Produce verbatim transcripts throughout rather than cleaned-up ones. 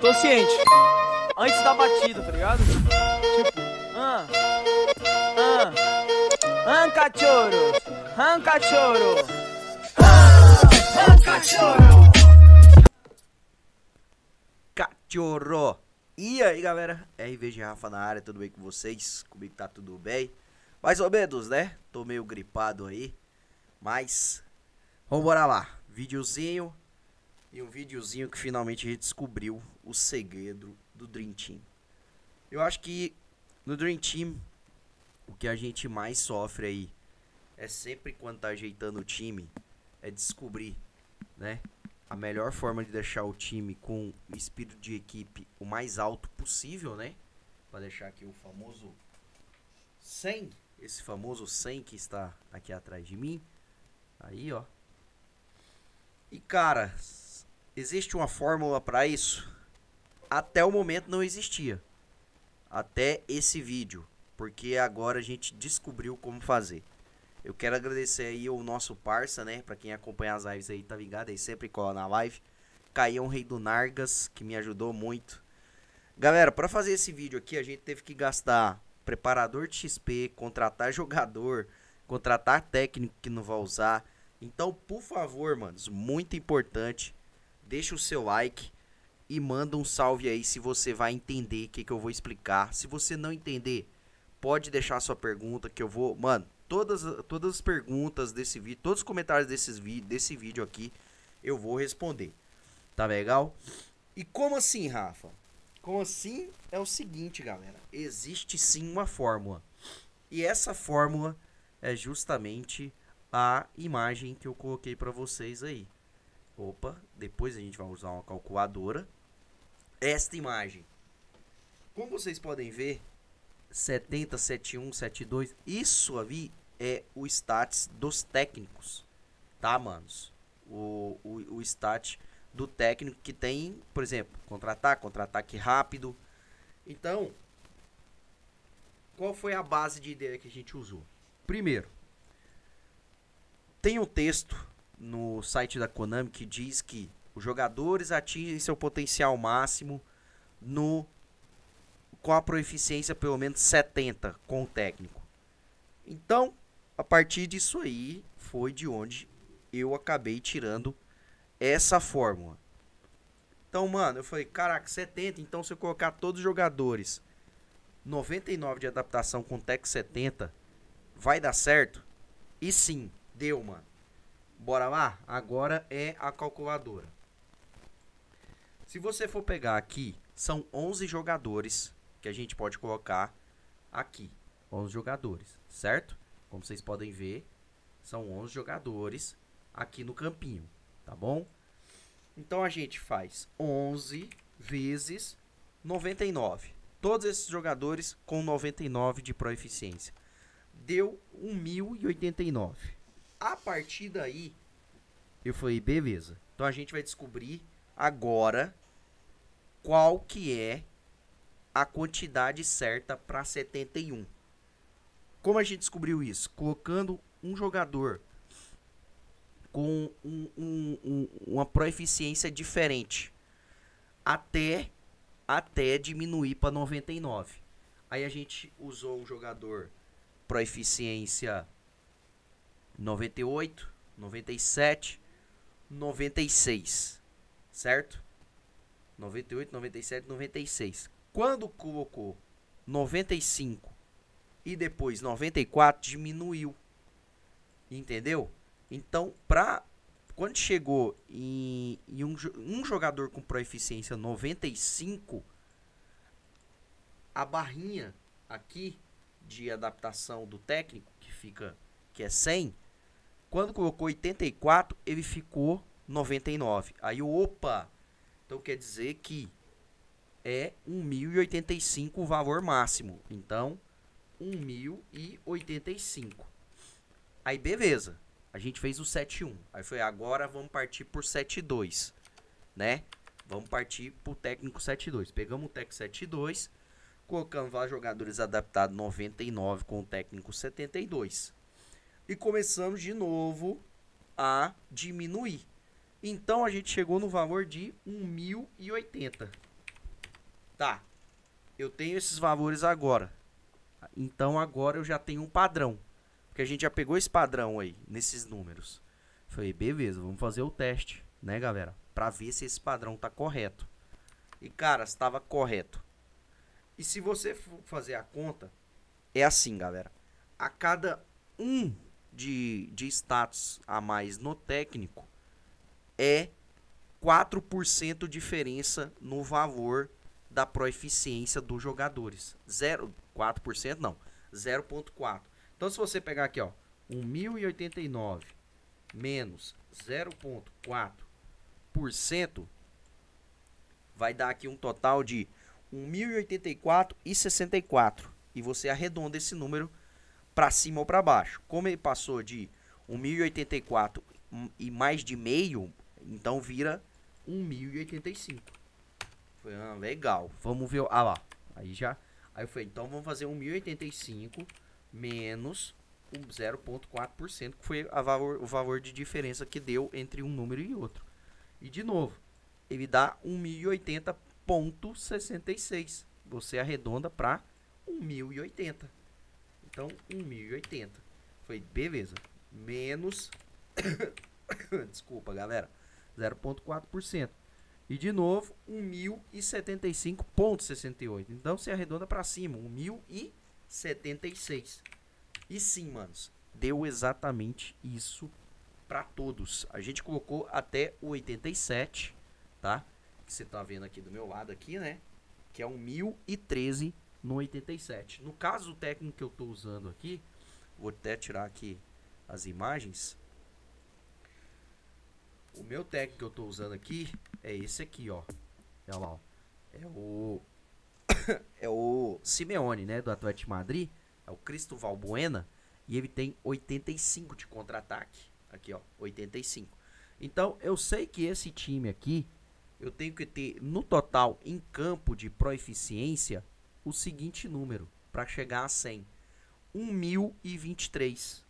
tô ciente. Antes da batida, tá ligado? Tipo, ah, ah, ah, cachorro, ah, cachorro, ah, cachorro. Cachorro! E aí galera, R V G Rafa na área, tudo bem com vocês? Comigo tá tudo bem? Mais ou menos, né? Tô meio gripado aí, mas vambora lá, videozinho. E um videozinho que finalmente a gente descobriu o segredo do Dream Team. Eu acho que no Dream Team, o que a gente mais sofre aí é sempre quando tá ajeitando o time, é descobrir, né? A melhor forma de deixar o time com o espírito de equipe o mais alto possível, né? Pra deixar aqui o famoso cem, esse famoso cem que está aqui atrás de mim. Aí, ó. E cara, existe uma fórmula para isso? Até o momento não existia. Até esse vídeo. Porque agora a gente descobriu como fazer. Eu quero agradecer aí o nosso parça, né? Pra quem acompanha as lives aí, tá ligado? Aí sempre cola na live. Caião Rei do Nargas, que me ajudou muito. Galera, pra fazer esse vídeo aqui, a gente teve que gastar preparador de X P, contratar jogador, contratar técnico que não vai usar. Então, por favor, manos, muito importante, deixa o seu like e manda um salve aí se você vai entender o que, que eu vou explicar. Se você não entender, pode deixar a sua pergunta que eu vou... Mano, todas, todas as perguntas desse vídeo, todos os comentários desses vi desse vídeo aqui, eu vou responder. Tá legal? E como assim, Rafa? Como assim? É o seguinte, galera. Existe sim uma fórmula. E essa fórmula é justamente a imagem que eu coloquei para vocês aí. Opa, depois a gente vai usar uma calculadora. Esta imagem, como vocês podem ver, setenta, setenta e um, setenta e dois, isso ali é o stats dos técnicos, tá, manos? O, o, o stat do técnico que tem, por exemplo, contra-ataque, contra-ataque rápido. Então, qual foi a base de ideia que a gente usou? Primeiro, tem um texto no site da Konami que diz que os jogadores atingem seu potencial máximo no, com a proficiência pelo menos setenta com o técnico. Então, a partir disso aí, foi de onde eu acabei tirando essa fórmula. Então, mano, eu falei, caraca, setenta, então se eu colocar todos os jogadores noventa e nove de adaptação com Tech setenta, vai dar certo? E sim, deu, mano. Bora lá? Agora é a calculadora. Se você for pegar aqui, são onze jogadores que a gente pode colocar aqui. onze jogadores, certo? Como vocês podem ver, são onze jogadores aqui no campinho, tá bom? Então a gente faz onze vezes noventa e nove. Todos esses jogadores com noventa e nove de proeficiência. Deu mil e oitenta e nove. A partir daí, eu falei, beleza. Então a gente vai descobrir agora qual que é a quantidade certa para setenta e um. Como a gente descobriu isso? Colocando um jogador com um, um, um, uma proeficiência diferente até, até diminuir para noventa e nove. Aí a gente usou um jogador proeficiência noventa e oito, noventa e sete, noventa e seis, certo? noventa e oito, noventa e sete, noventa e seis. Quando colocou noventa e cinco e depois noventa e quatro, diminuiu. Entendeu? Então, pra, quando chegou em, em um, um jogador com proeficiência noventa e cinco, a barrinha aqui de adaptação do técnico, que fica, que é cem, quando colocou oitenta e quatro, ele ficou noventa e nove. Aí, opa! Então quer dizer que é mil e oitenta e cinco o valor máximo. Então, mil e oitenta e cinco. Aí, beleza. A gente fez o sete um. Aí foi, agora vamos partir por sete dois, né? Vamos partir pro técnico sete dois. Pegamos o técnico sete dois, colocamos lá jogadores adaptados noventa e nove com o técnico setenta e dois. E começamos de novo a diminuir. Então a gente chegou no valor de mil e oitenta. Tá. Eu tenho esses valores agora. Então agora eu já tenho um padrão. Porque a gente já pegou esse padrão aí, nesses números. Falei, beleza, vamos fazer o teste, né, galera? Pra ver se esse padrão tá correto. E, cara, estava correto. E se você for fazer a conta, é assim, galera. A cada um de, de status a mais no técnico, é quatro por cento diferença no valor da proeficiência dos jogadores. zero, quatro por cento não, zero vírgula quatro. Então se você pegar aqui, ó, mil e oitenta e nove menos zero vírgula quatro por cento, vai dar aqui um total de mil e oitenta e quatro e sessenta e quatro. E você arredonda esse número para cima ou para baixo. Como ele passou de mil e oitenta e quatro e mais de meio, então vira mil e oitenta e cinco. Foi, ah, legal. Vamos ver. Ah lá. Aí já. Aí eu falei, então vamos fazer mil e oitenta e cinco menos o zero vírgula quatro por cento, que foi a valor, o valor de diferença que deu entre um número e outro. E de novo, ele dá mil e oitenta vírgula sessenta e seis. Você arredonda para mil e oitenta. Então, mil e oitenta. Foi, beleza. Menos. Desculpa, galera. zero vírgula quatro por cento. E de novo, mil e setenta e cinco vírgula sessenta e oito. Então, você arredonda para cima. mil e setenta e seis. E sim, manos. Deu exatamente isso para todos. A gente colocou até o oitenta e sete, tá? Que você tá vendo aqui do meu lado aqui, né? Que é um mil e treze no oitenta e sete. No caso, o técnico que eu tô usando aqui, vou até tirar aqui as imagens. O meu técnico que eu tô usando aqui é esse aqui, ó. Olha lá, ó. É o é o Simeone, né, do Atlético de Madrid. É o Cristóbal Buena. E ele tem oitenta e cinco de contra-ataque. Aqui, ó, oitenta e cinco. Então, eu sei que esse time aqui, eu tenho que ter no total em campo de proeficiência o seguinte número para chegar a cem. mil e vinte e três.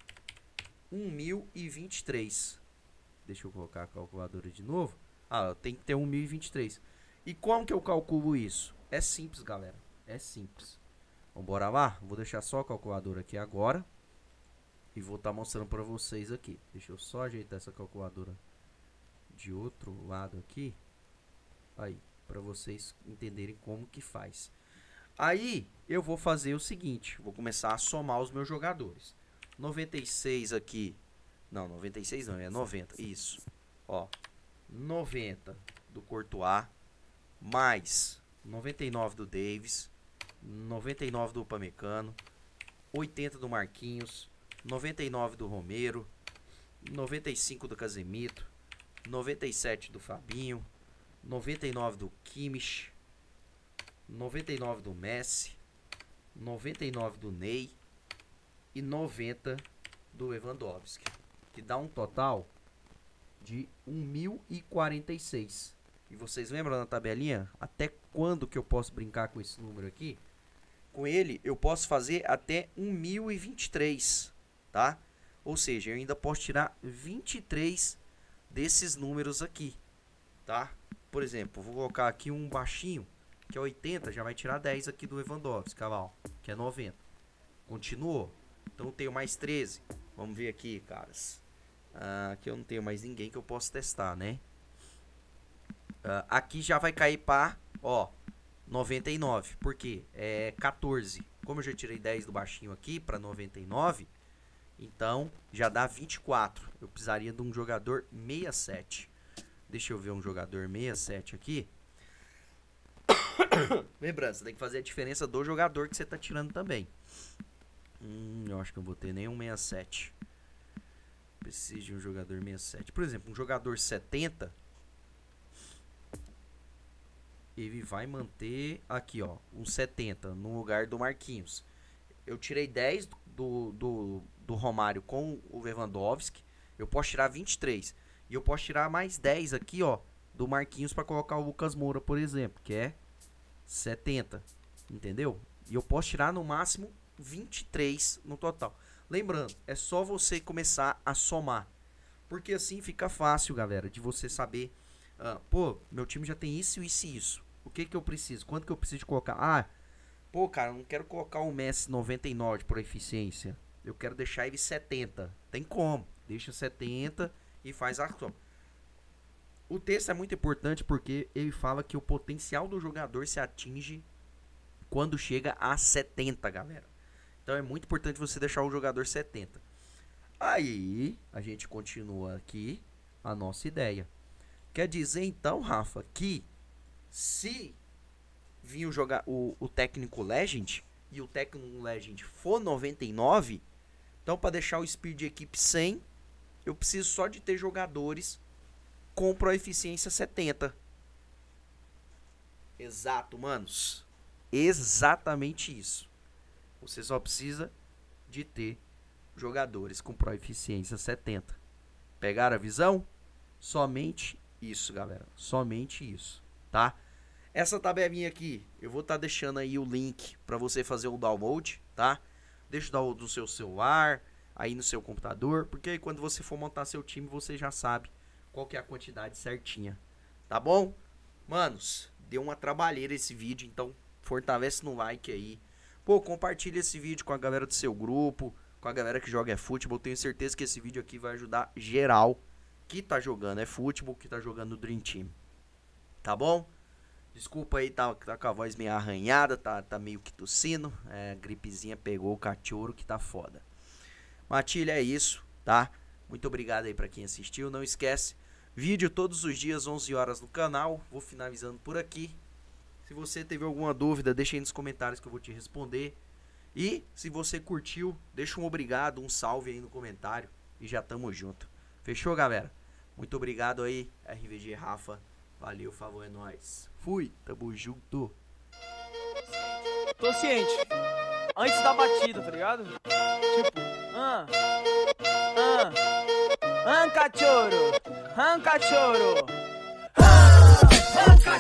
mil e vinte e três. Deixa eu colocar a calculadora de novo. Ah, tem que ter mil e vinte e três. E como que eu calculo isso? É simples, galera. É simples. Vambora lá? Vou deixar só a calculadora aqui agora. E vou estar tá mostrando para vocês aqui. Deixa eu só ajeitar essa calculadora de outro lado aqui. Aí, para vocês entenderem como que faz. Aí, eu vou fazer o seguinte. Vou começar a somar os meus jogadores. noventa e seis aqui. Não, noventa e seis não, é noventa. Isso. Ó, noventa do Courtois. Mais noventa e nove do Davis. noventa e nove do Upamecano. oitenta do Marquinhos. noventa e nove do Romero. noventa e cinco do Casemiro. noventa e sete do Fabinho. noventa e nove do Kimmich. noventa e nove do Messi. noventa e nove do Ney. E noventa do Lewandowski. Que dá um total de mil e quarenta e seis. E vocês lembram na tabelinha? Até quando que eu posso brincar com esse número aqui? Com ele eu posso fazer até mil e vinte e três, tá? Ou seja, eu ainda posso tirar vinte e três desses números aqui, tá? Por exemplo, vou colocar aqui um baixinho, que é oitenta, já vai tirar dez aqui do Lewandowski, lá, que é noventa. Continuou. Então eu tenho mais treze. Vamos ver aqui, caras. Ah, aqui eu não tenho mais ninguém que eu possa testar, né? Ah, aqui já vai cair para, ó, noventa e nove. Por quê? É quatorze. Como eu já tirei dez do baixinho aqui para noventa e nove, então já dá vinte e quatro. Eu precisaria de um jogador sessenta e sete. Deixa eu ver um jogador sessenta e sete aqui. Lembrando, você tem que fazer a diferença do jogador que você tá tirando também. Hum, eu acho que eu vou ter nenhum sessenta e sete. Preciso de um jogador sessenta e sete. Por exemplo, um jogador setenta. Ele vai manter aqui, ó, um setenta no lugar do Marquinhos. Eu tirei dez do, do, do Romário com o Lewandowski. Eu posso tirar vinte e três. E eu posso tirar mais dez aqui, ó, do Marquinhos para colocar o Lucas Moura, por exemplo, que é setenta. Entendeu? E eu posso tirar no máximo vinte e três no total. Lembrando, é só você começar a somar. Porque assim fica fácil, galera, de você saber. Uh, pô, meu time já tem isso, isso e isso. O que que eu preciso? Quanto que eu preciso de colocar? Ah, pô, cara, eu não quero colocar o Messi noventa e nove por eficiência. Eu quero deixar ele setenta. Tem como. Deixa setenta e faz a soma. O texto é muito importante porque ele fala que o potencial do jogador se atinge quando chega a setenta, galera. Então é muito importante você deixar o jogador setenta. Aí, a gente continua aqui a nossa ideia. Quer dizer, então, Rafa, que se vir jogar o, o técnico Legend e o técnico Legend for noventa e nove, então para deixar o speed de equipe cem, eu preciso só de ter jogadores com proeficiência setenta. Exato, manos. Exatamente isso. Você só precisa de ter jogadores com proeficiência setenta. Pegaram a visão? Somente isso, galera. Somente isso, tá? Essa tabelinha aqui, eu vou estar tá deixando aí o link para você fazer o download, tá? Deixa o download no seu celular, aí no seu computador, porque aí quando você for montar seu time, você já sabe qual que é a quantidade certinha, tá bom? Manos, deu uma trabalheira esse vídeo, então fortalece no like aí. Pô, compartilha esse vídeo com a galera do seu grupo, com a galera que joga é futebol. Tenho certeza que esse vídeo aqui vai ajudar geral que tá jogando é futebol, que tá jogando no Dream Team. Tá bom? Desculpa aí, tá, tá com a voz meio arranhada, tá, tá meio que tossindo. É, a gripezinha pegou o cachorro que tá foda. Matilha, é isso, tá? Muito obrigado aí pra quem assistiu. Não esquece, vídeo todos os dias, onze horas no canal. Vou finalizando por aqui. Se você teve alguma dúvida, deixa aí nos comentários que eu vou te responder. E se você curtiu, deixa um obrigado, um salve aí no comentário. E já tamo junto. Fechou, galera? Muito obrigado aí, R V G Rafa. Valeu, favor, é nóis. Fui, tamo junto. Tô ciente. Antes da batida, tá ligado? Tipo, ah, ah, ah, cachorro, ah, cachorro, ah, ah,